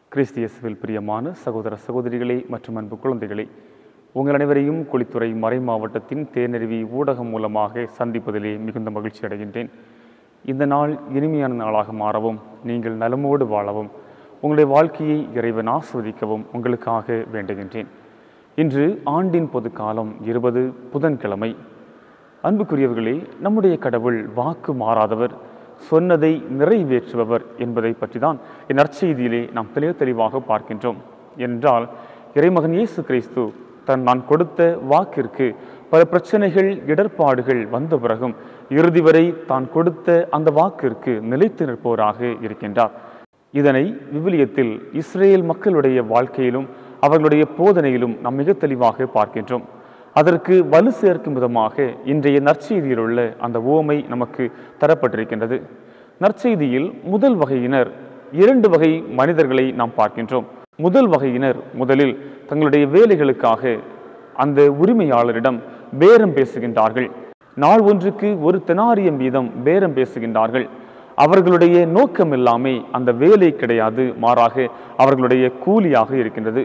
கிறிஸ்து இயேசுவில் பிரியமான சகோதர சகோதரிகளே மற்றும் அன்பு குழந்தைகளே, உங்கள் அனைவரையும் குளித்துறை மறை மாவட்டத்தின் தேனருவி ஊடகம் மூலமாக சந்திப்பதிலே மிகுந்த மகிழ்ச்சி அடைகின்றேன். இந்த நாள் இனிமையான நாளாக மாறவும், நீங்கள் நலமோடு வாழவும், உங்களுடைய வாழ்க்கையை இறைவன் ஆஸ்வதிக்கவும் உங்களுக்காக வேண்டுகின்றேன். இன்று ஆண்டின் பொது காலம் 20 புதன்கிழமை. அன்புக்குரியவர்களே, நம்முடைய கடவுள் வாக்கு மாறாதவர், சொன்னதை நிறைவேற்றுபவர் என்பதை பற்றி தான் நற்செய்தியிலே நாம் தெளிவாக பார்க்கின்றோம். என்றால் இறைமகன் இயேசு கிறிஸ்து நான் கொடுத்த வாக்கிற்கு பல பிரச்சனைகள் இடர்பாடுகள் வந்த பிறகும் இறுதி வரை தான் கொடுத்த அந்த வாக்கிற்கு நிலைத்து நிற்பவராக இருக்கின்றார். இதனை விவிலியத்தில் இஸ்ரேல் மக்களுடைய வாழ்க்கையிலும் அவர்களுடைய போதனையிலும் நாம் மிக தெளிவாக பார்க்கின்றோம். அதற்கு வலு சேர்க்கும் விதமாக இன்றைய நற்செய்தியில் உள்ள அந்த உவமை நமக்கு தரப்பட்டிருக்கின்றது. நற்செய்தியில் முதல் வகையினர் 2 வகை மனிதர்களை நாம் பார்க்கின்றோம். முதல் வகையினர் முதலில் தங்களுடைய வேலைகளுக்காக அந்த உரிமையாளரிடம் பேரம் பேசுகின்றார்கள். நாள் ஒன்றுக்கு 1 தெனாரியம் வீதம் பேரம் பேசுகின்றார்கள். அவர்களுடைய நோக்கம் எல்லாமே அந்த வேலை கிடையாது, மாறாக அவர்களுடைய கூலியாக இருக்கின்றது.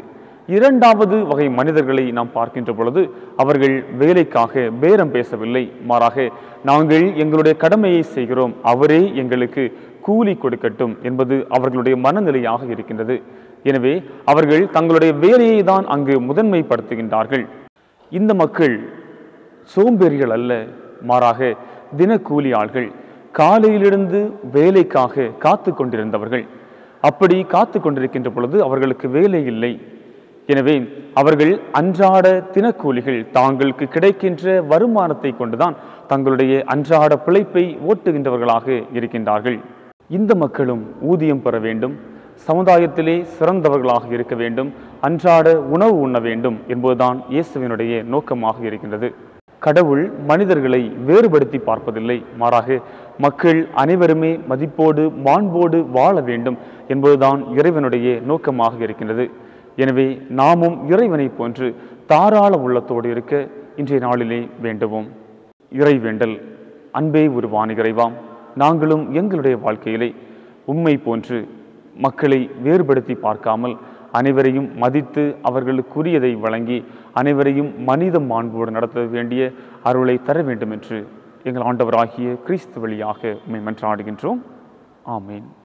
2வது வகை மனிதர்களை நாம் பார்க்கின்ற பொழுது அவர்கள் வேலைக்காக பேரம் பேசவில்லை, மாறாக நாங்கள் எங்களுடைய கடமையை செய்கிறோம், அவரே எங்களுக்கு கூலி கொடுக்கட்டும் என்பது அவர்களுடைய மனநிலையாக இருக்கின்றது. எனவே அவர்கள் தங்களுடைய வேலையை தான் அங்கு முதன்மைப்படுத்துகின்றார்கள். இந்த மக்கள் சோம்பேறிகள் அல்ல, மாறாக தினக்கூலி ஆள்கள். காலையிலிருந்து வேலைக்காக காத்து கொண்டிருந்தவர்கள். அப்படி காத்து கொண்டிருக்கின்ற பொழுது அவர்களுக்கு வேலை இல்லை. எனவே அவர்கள் அன்றாட தினக்கூலிகள். தாங்களுக்கு கிடைக்கின்ற வருமானத்தை கொண்டுதான் தங்களுடைய அன்றாட பிழைப்பை ஓட்டுகின்றவர்களாக இருக்கின்றார்கள். இந்த மக்களும் ஊதியம் பெற வேண்டும், சமுதாயத்திலே சிறந்தவர்களாக இருக்க வேண்டும், அன்றாட உணவு உண்ண வேண்டும் என்பதுதான் இயேசுவினுடைய நோக்கமாக இருக்கின்றது. கடவுள் மனிதர்களை வேறுபடுத்தி பார்ப்பதில்லை, மாறாக மக்கள் அனைவருமே மதிப்போடு மாண்போடு வாழ வேண்டும் என்பதுதான் இறைவனுடைய நோக்கமாக இருக்கின்றது. எனவே நாமும் இறைவனை போன்று தாராள உள்ளத்தோடு இருக்க இன்றைய நாளிலே வேண்டுவோம். இறைவேண்டல். அன்பே உருவான இறைவாம், நாங்களும் எங்களுடைய வாழ்க்கையிலே உம்மை போன்று மக்களை வேறுபடுத்தி பார்க்காமல் அனைவரையும் மதித்து அவர்களுக்குரியதை வழங்கி அனைவரையும் மனித மாண்போடு நடத்த வேண்டிய அருளை தர வேண்டும் என்று எங்கள் ஆண்டவராகிய கிறிஸ்து வழியாக உம்மை மன்றாடுகின்றோம். ஆமேன்.